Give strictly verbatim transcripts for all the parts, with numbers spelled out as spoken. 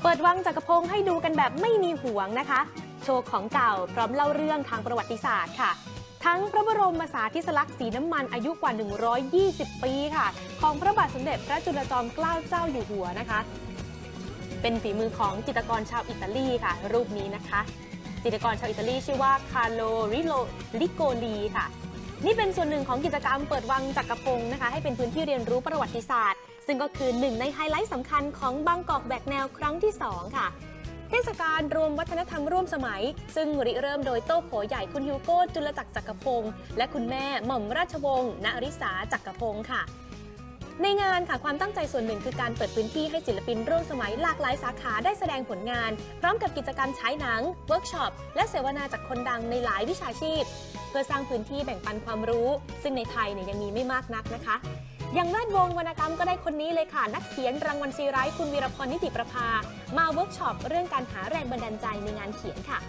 เปิดวังจักรพงศ์ให้ดูกันแบบไม่มีห่วงนะคะโชว์ของเก่าพร้อมเล่าเรื่องทางประวัติศาสตร์ค่ะทั้งพระบรมสารีริกธาตุสีน้ำมันอายุกว่าหนึ่งร้อยยี่สิบปีค่ะของพระบาทสมเด็จพระจุลจอมเกล้าเจ้าอยู่หัวนะคะเป็นฝีมือของจิตรกรชาวอิตาลีค่ะรูปนี้นะคะจิตรกรชาวอิตาลีชื่อว่าคาร์โลริโลลิโกลีค่ะนี่เป็นส่วนหนึ่งของกิจกรรมเปิดวังจักรพงศ์นะคะให้เป็นพื้นที่เรียนรู้ประวัติศาสตร์ซึ่งก็คือหนึ่งในไฮไลท์สำคัญของบางกอกแบกแนวครั้งที่สองค่ะเทศกาลรวมวัฒนธรรมร่วมสมัยซึ่งริเริ่มโดยโต้โผใหญ่คุณฮิวโก้จุลจักรจักรพงศ์และคุณแม่หม่อมราชวงศ์ณริษาจักรพงศ์ค่ะในงานค่ะความตั้งใจส่วนหนึ่งคือการเปิดพื้นที่ให้ศิลปินร่วมสมัยหลากหลายสาขาได้แสดงผลงานพร้อมกับกิจกรรมฉายหนังเวิร์กช็อปและเสวนาจากคนดังในหลายวิชาชีพเพื่อสร้างพื้นที่แบ่งปันความรู้ซึ่งในไทยเนี่ยยังมีไม่มากนักนะคะอย่างแวดวงวรรณกรรมก็ได้คนนี้เลยค่ะนักเขียนรางวัลซีไรต์คุณวีรพรนิติประภามาเวิร์กช็อปเรื่องการหาแรงบันดาลใจในงานเขียนค่ะ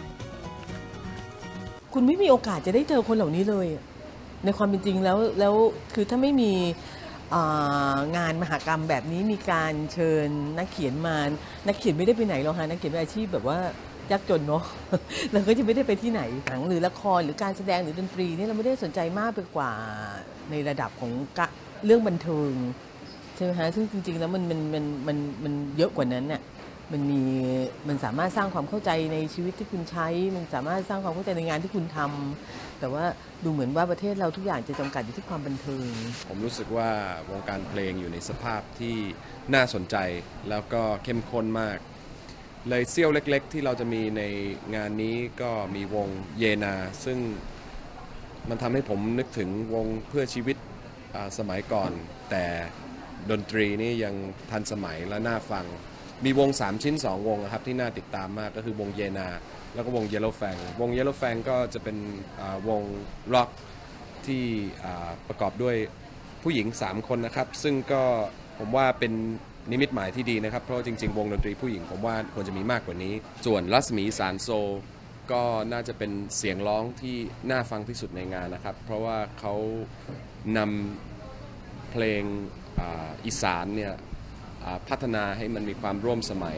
คุณไม่มีโอกาสจะได้เจอคนเหล่านี้เลยในความเป็นจริงแล้วแล้วคือถ้าไม่มีงานมหกรรมแบบนี้มีการเชิญนักเขียนมานักเขียนไม่ได้ไปไหนหรอกค่ะนักเขียนเป็นอาชีพแบบว่ายากจนเนาะเราก็จะไม่ได้ไปที่ไหนหนังหรือละครหรือการแสดงหรือดนตรีนี่เราไม่ได้สนใจมากไปกว่าในระดับของเรื่องบันเทิงใช่ไหมคะซึ่งจริงๆแล้วมันมันมันมันมันเยอะกว่านั้นเนี่ยมันมีมันสามารถสร้างความเข้าใจในชีวิตที่คุณใช้มันสามารถสร้างความเข้าใจในงานที่คุณทำแต่ว่าดูเหมือนว่าประเทศเราทุกอย่างจะจำกัดอยู่ที่ความบันเทิงผมรู้สึกว่าวงการเพลงอยู่ในสภาพที่น่าสนใจแล้วก็เข้มข้นมากเลยเสี้ยวเล็กๆที่เราจะมีในงานนี้ก็มีวงเยนาซึ่งมันทำให้ผมนึกถึงวงเพื่อชีวิตสมัยก่อนแต่ดนตรีนี่ยังทันสมัยและน่าฟังมีวงสามชิ้นสองวงครับที่น่าติดตามมากก็คือวงเยนาแล้วก็วง Yellow Fang วง Yellow Fang ก็จะเป็นวงร็อกที่ประกอบด้วยผู้หญิงสามคนนะครับซึ่งก็ผมว่าเป็นนิมิตหมายที่ดีนะครับเพราะจริงๆวงดนตรีผู้หญิงผมว่าควรจะมีมากกว่านี้ส่วนรัศมีสารโซก็น่าจะเป็นเสียงร้องที่น่าฟังที่สุดในงานนะครับเพราะว่าเขานำเพลงอีสานเนี่ยพัฒนาให้มันมีความร่วมสมัย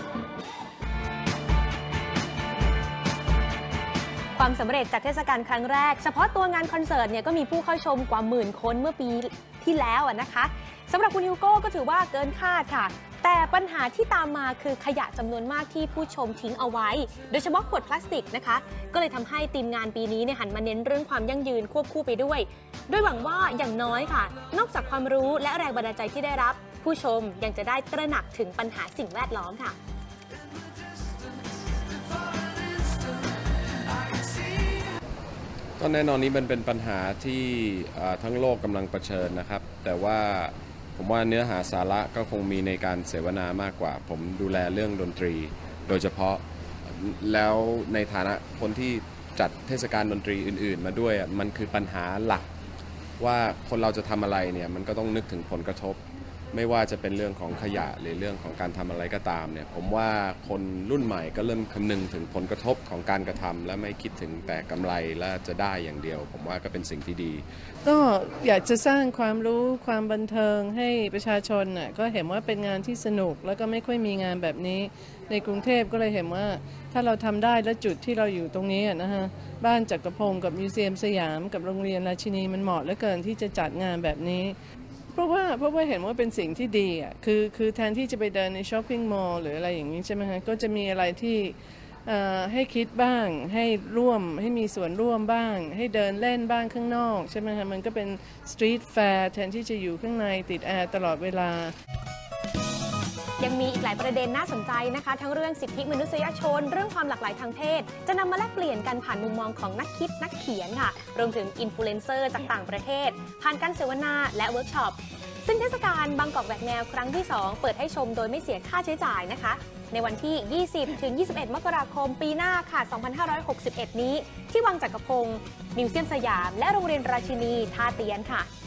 ความสำเร็จจากเทศกาลครั้งแรกเฉพาะตัวงานคอนเสิร์ตเนี่ยก็มีผู้เข้าชมกว่าหมื่นคนเมื่อปีที่แล้วนะคะสำหรับคุณฮิวโก้ก็ถือว่าเกินคาดค่ะแต่ปัญหาที่ตามมาคือขยะจำนวนมากที่ผู้ชมทิ้งเอาไว้โดยเฉพาะขวดพลาสติกนะคะก็เลยทำให้ทีมงานปีนี้เนี่ยหันมาเน้นเรื่องความยั่งยืนควบคู่ไปด้วยโดยหวังว่าอย่างน้อยค่ะนอกจากความรู้และแรงบันดาลใจที่ได้รับผู้ชมยังจะได้ตระหนักถึงปัญหาสิ่งแวดล้อมค่ะก็แน่นอนนี้มันเป็นปัญหาที่ทั้งโลกกำลังเผชิญนะครับแต่ว่าผมว่าเนื้อหาสาระก็คงมีในการเสวนามากกว่าผมดูแลเรื่องดนตรีโดยเฉพาะแล้วในฐานะคนที่จัดเทศกาลดนตรีอื่นๆมาด้วยมันคือปัญหาหลักว่าคนเราจะทำอะไรเนี่ยมันก็ต้องนึกถึงผลกระทบไม่ว่าจะเป็นเรื่องของขยะหรือเรื่องของการทำอะไรก็ตามเนี่ยผมว่าคนรุ่นใหม่ก็เริ่มคำนึงถึงผลกระทบของการกระทำและไม่คิดถึงแต่กำไรและจะได้อย่างเดียวผมว่าก็เป็นสิ่งที่ดีก็อยากจะสร้างความรู้ความบันเทิงให้ประชาชนน่ะก็เห็นว่าเป็นงานที่สนุกแล้วก็ไม่ค่อยมีงานแบบนี้ในกรุงเทพก็เลยเห็นว่าถ้าเราทำได้และจุดที่เราอยู่ตรงนี้นะฮะบ้านจักรพงศ์กับมิวเซียมสยามกับโรงเรียนราชินีมันเหมาะเหลือเกินที่จะจัดงานแบบนี้เพราะว่าเพราะว่าเห็นว่าเป็นสิ่งที่ดีอ่ะคือคือแทนที่จะไปเดินในช้อปปิ้งมอลล์หรืออะไรอย่างนี้ใช่ไหมฮะก็จะมีอะไรที่ให้คิดบ้างให้ร่วมให้มีส่วนร่วมบ้างให้เดินเล่นบ้างข้างนอกใช่ไหมฮะมันก็เป็นสตรีทแฟร์แทนที่จะอยู่ข้างในติดแอร์ตลอดเวลายังมีอีกหลายประเด็นน่าสนใจนะคะทั้งเรื่องสิทธิมนุษยชนเรื่องความหลากหลายทางเพศจะนำมาแลกเปลี่ยนกันผ่านมุมมองของนักคิดนักเขียนค่ะรวมถึงอินฟลูเอนเซอร์จากต่างประเทศผ่านการเสวนาและเวิร์กช็อปซึ่งเทศกาลบางกอกแหวกแนวครั้งที่สองเปิดให้ชมโดยไม่เสียค่าใช้จ่ายนะคะในวันที่ ยี่สิบถึงยี่สิบเอ็ด มกราคมปีหน้าค่ะ สองพันห้าร้อยหกสิบเอ็ด นี้ที่วังจักรพงศ์มิวเซียมสยามและโรงเรียนราชินีท่าเตียนค่ะ